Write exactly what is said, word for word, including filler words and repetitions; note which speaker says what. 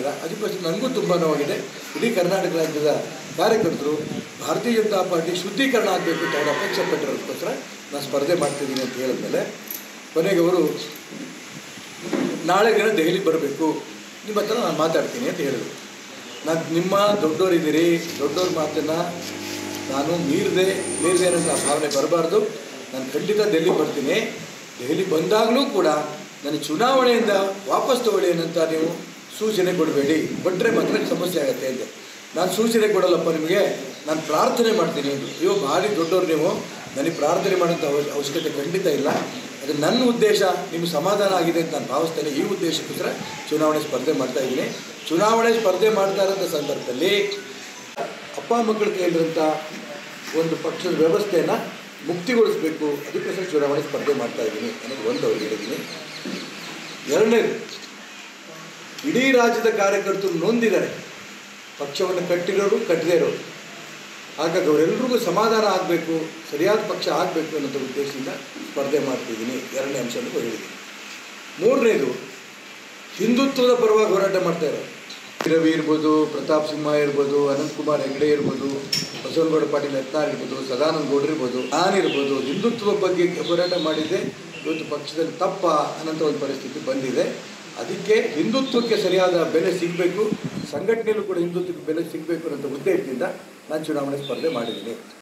Speaker 1: ಆಗಿಲ್ಲ. ಅದಕ್ಕೋಸ್ಕರ ನನಗೂ ತುಂಬ ನೋವಾಗಿದೆ. ಇಡೀ ಕರ್ನಾಟಕ ರಾಜ್ಯದ ಕಾರ್ಯಕರ್ತರು ಭಾರತೀಯ ಜನತಾ ಪಾರ್ಟಿ ಶುದ್ಧೀಕರಣ ಆಗಬೇಕು ಅಂತ ಅವರು ಅಪೇಕ್ಷೆ ಪಟ್ಟಿರೋದಕ್ಕೋಸ್ಕರ ನಾನು ಸ್ಪರ್ಧೆ ಮಾಡ್ತಿದ್ದೀನಿ ಅಂತ ಹೇಳಿದ್ಮೇಲೆ ಕೊನೆಗೆ ಅವರು ನಾಳೆ ದಿನ ದೆಹಲಿಗೆ ಬರಬೇಕು, ನಿಮ್ಮ ಹತ್ರ ನಾನು ಮಾತಾಡ್ತೀನಿ ಅಂತ ಹೇಳಿದರು. ನಾನು ನಿಮ್ಮ ದೊಡ್ಡವರಿದ್ದೀರಿ, ದೊಡ್ಡವ್ರ ಮಾತನ್ನು ನಾನು ಮೀರಿದೆ ಮೀರಿದೆ ಅನ್ನೋ ಭಾವನೆ ಬರಬಾರ್ದು. ನಾನು ಖಂಡಿತ ದೆಹಲಿಗೆ ಬರ್ತೀನಿ. ದೆಹಲಿ ಬಂದಾಗಲೂ ಕೂಡ ನನ್ನ ಚುನಾವಣೆಯಿಂದ ವಾಪಸ್ ತಗೊಳ್ಳಿ ಅನ್ನಂತ ನೀವು ಸೂಚನೆ ಕೊಡಬೇಡಿ, ಕೊಟ್ಟರೆ ಮಾತ್ರ ಸಮಸ್ಯೆ ಆಗುತ್ತೆ ಅಂದೆ. ನಾನು ಸೂಚನೆ ಕೊಡಲ್ಲಪ್ಪ ನಿಮಗೆ, ನಾನು ಪ್ರಾರ್ಥನೆ ಮಾಡ್ತೀನಿ ಅಂದರು. ಇವಾಗ ಭಾರಿ ದೊಡ್ಡವ್ರು ನೀವು, ನನಗೆ ಪ್ರಾರ್ಥನೆ ಮಾಡೋಂಥ ಅವಶ್ಯಕತೆ ಖಂಡಿತ ಇಲ್ಲ. ಅದು ನನ್ನ ಉದ್ದೇಶ ನಿಮಗೆ ಸಮಾಧಾನ ಆಗಿದೆ ಅಂತ ನಾನು ಭಾವಿಸ್ತೇನೆ. ಈ ಉದ್ದೇಶಕ್ಕೋಸ್ಕರ ಚುನಾವಣೆ ಸ್ಪರ್ಧೆ ಮಾಡ್ತಾಯಿದ್ದೀನಿ. ಚುನಾವಣೆ ಸ್ಪರ್ಧೆ ಮಾಡ್ತಾ ಇರೋಂಥ ಸಂದರ್ಭದಲ್ಲಿ ಅಪ್ಪ ಮಕ್ಕಳ ಕೈಲಿರೋಂಥ ಒಂದು ಪಕ್ಷದ ವ್ಯವಸ್ಥೆಯನ್ನು ಮುಕ್ತಿಗೊಳಿಸಬೇಕು, ಅದಕ್ಕೋಸ್ಕರ ಚುನಾವಣೆ ಸ್ಪರ್ಧೆ ಮಾಡ್ತಾಯಿದ್ದೀನಿ ಅನ್ನೋದು ಒಂದು ಅವ್ರಿಗೆ ಹೇಳಿದ್ದೀನಿ. ಎರಡನೇದು, ಇಡೀ ರಾಜ್ಯದ ಕಾರ್ಯಕರ್ತರು ನೊಂದಿದ್ದಾರೆ, ಪಕ್ಷವನ್ನು ಕಟ್ಟಿರೋರು ಕಟ್ಟದೇ ಇರೋರು. ಹಾಗಾಗಿ ಅವರೆಲ್ಲರಿಗೂ ಸಮಾಧಾನ ಆಗಬೇಕು, ಸರಿಯಾದ ಪಕ್ಷ ಆಗಬೇಕು ಅನ್ನೋ ಉದ್ದೇಶದಿಂದ ಸ್ಪರ್ಧೆ ಮಾಡ್ತಿದ್ದೀನಿ. ಎರಡನೇ ಅಂಶನೂ ಹೇಳಿದ್ದೀನಿ. ಮೂರನೇದು, ಹಿಂದುತ್ವದ ಪರವಾಗಿ ಹೋರಾಟ ಮಾಡ್ತಾ ಇರೋರು ರವಿ ಇರ್ಬೋದು, ಪ್ರತಾಪ್ ಸಿಂಹ ಇರ್ಬೋದು, ಅನಂತಕುಮಾರ್ ಹೆಗಡೆ ಇರ್ಬೋದು, ಬಸವನಗೌಡ ಪಾಟೀಲ್ ಯತ್ನಾಳ್ ಇರ್ಬೋದು, ಸದಾನಂದ ಗೌಡ್ರು ಇರ್ಬೋದು, ನಾನಿರ್ಬೋದು, ಹಿಂದುತ್ವ ಬಗ್ಗೆ ಹೋರಾಟ ಮಾಡಿದ್ದೆ. ಇವತ್ತು ಪಕ್ಷದಲ್ಲಿ ತಪ್ಪ ಅನ್ನೋಂಥ ಒಂದು ಪರಿಸ್ಥಿತಿ ಬಂದಿದೆ. ಅದಕ್ಕೆ ಹಿಂದುತ್ವಕ್ಕೆ ಸರಿಯಾದ ಬೆಲೆ ಸಿಗಬೇಕು, ಸಂಘಟನೆಯಲ್ಲೂ ಕೂಡ ಹಿಂದುತ್ವಕ್ಕೆ ಬೆಲೆ ಸಿಗಬೇಕು ಅನ್ನೋ ಉದ್ದೇಶದಿಂದ ನಾನು ಚುನಾವಣೆ ಸ್ಪರ್ಧೆ ಮಾಡಿದ್ದೀನಿ.